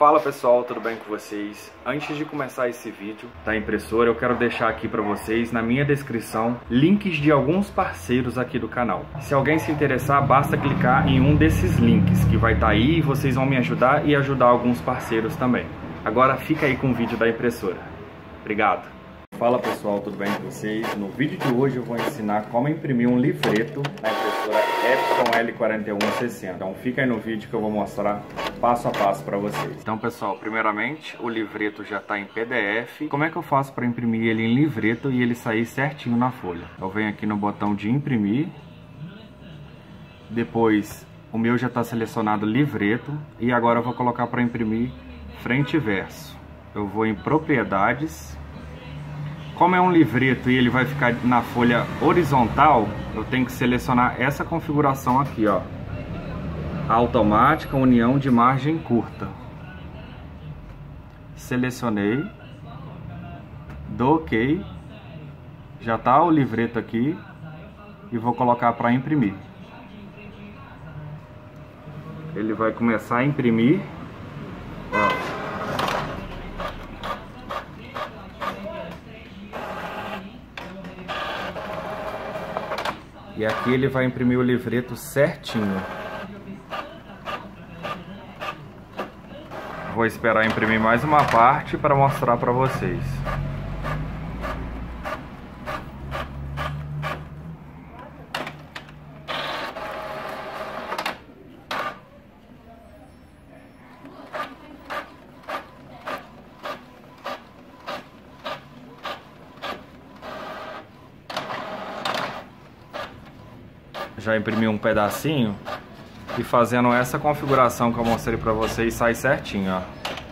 Fala pessoal, tudo bem com vocês? Antes de começar esse vídeo da impressora, eu quero deixar aqui para vocês, na minha descrição, links de alguns parceiros aqui do canal. Se alguém se interessar, basta clicar em um desses links que vai estar aí e vocês vão me ajudar e ajudar alguns parceiros também. Agora fica aí com o vídeo da impressora. Obrigado! Fala pessoal, tudo bem com vocês? No vídeo de hoje eu vou ensinar como imprimir um livreto na impressora Epson L4160. Então fica aí no vídeo que eu vou mostrar passo a passo para vocês. Então pessoal, primeiramente o livreto já está em PDF. Como é que eu faço para imprimir ele em livreto e ele sair certinho na folha? Eu venho aqui no botão de imprimir. Depois o meu já está selecionado livreto e agora eu vou colocar para imprimir frente e verso. Eu vou em propriedades. Como é um livreto e ele vai ficar na folha horizontal, eu tenho que selecionar essa configuração aqui, ó. Automática, união de margem curta. Selecionei. Dou OK. Já tá o livreto aqui. E vou colocar para imprimir. Ele vai começar a imprimir. Ó. E aqui ele vai imprimir o livreto certinho. Vou esperar imprimir mais uma parte para mostrar para vocês. Já imprimi um pedacinho e fazendo essa configuração que eu mostrei para vocês sai certinho, ó.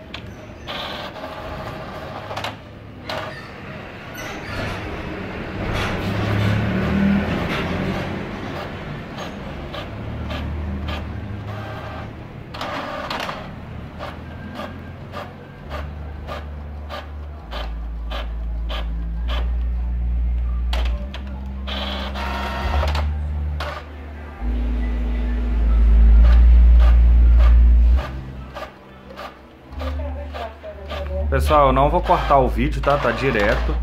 Pessoal, eu não vou cortar o vídeo, tá? Tá direto.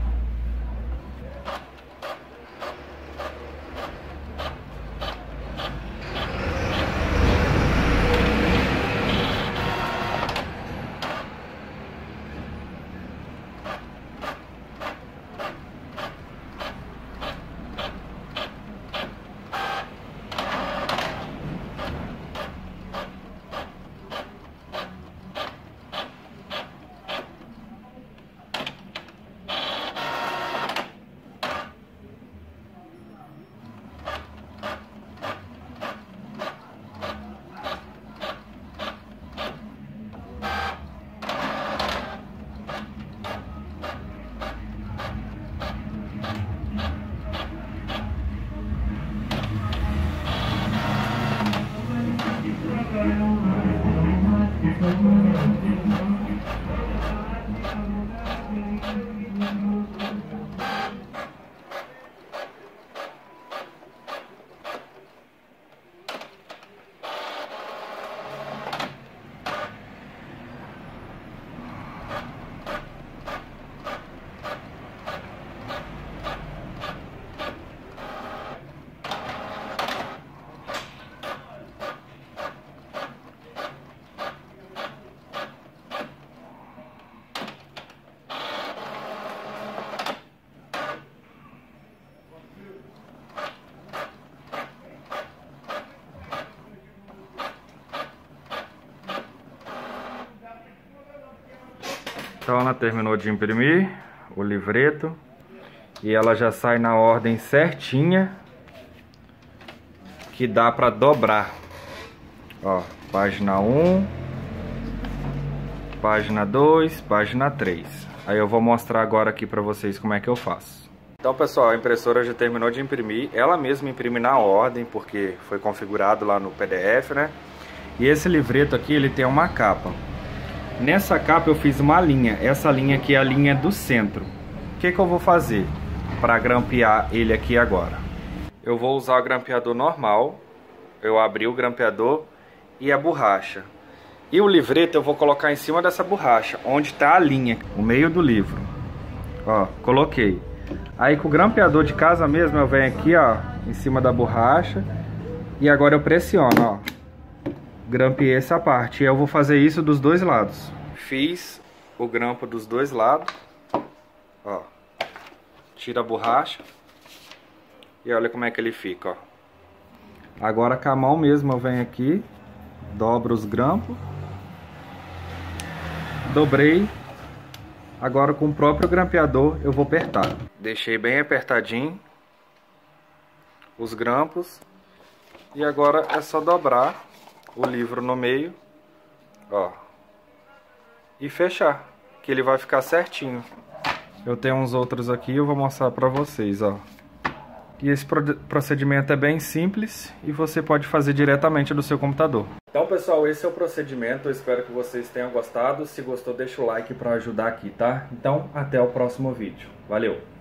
Então ela terminou de imprimir o livreto e ela já sai na ordem certinha que dá para dobrar. Ó, página 1, página 2, página 3. Aí eu vou mostrar agora aqui para vocês como é que eu faço. Então pessoal, a impressora já terminou de imprimir. Ela mesma imprime na ordem porque foi configurado lá no PDF, né? E esse livreto aqui, ele tem uma capa. Nessa capa eu fiz uma linha. Essa linha aqui é a linha do centro. O que eu vou fazer para grampear ele aqui agora? Eu vou usar o grampeador normal. Eu abri o grampeador e a borracha. E o livreto eu vou colocar em cima dessa borracha, onde tá a linha, o meio do livro. Ó, coloquei. Aí com o grampeador de casa mesmo eu venho aqui, ó, em cima da borracha. E agora eu pressiono, ó. Grampeei essa parte. E eu vou fazer isso dos dois lados. Fiz o grampo dos dois lados. Ó. Tira a borracha. E olha como é que ele fica, ó. Agora com a mão mesmo eu venho aqui. Dobro os grampos. Dobrei. Agora com o próprio grampeador eu vou apertar. Deixei bem apertadinho os grampos. E agora é só dobrar o livro no meio, ó, e fechar, que ele vai ficar certinho. Eu tenho uns outros aqui, eu vou mostrar pra vocês, ó. E esse procedimento é bem simples e você pode fazer diretamente do seu computador. Então, pessoal, esse é o procedimento. Eu espero que vocês tenham gostado. Se gostou, deixa o like para ajudar aqui, tá? Então, até o próximo vídeo. Valeu!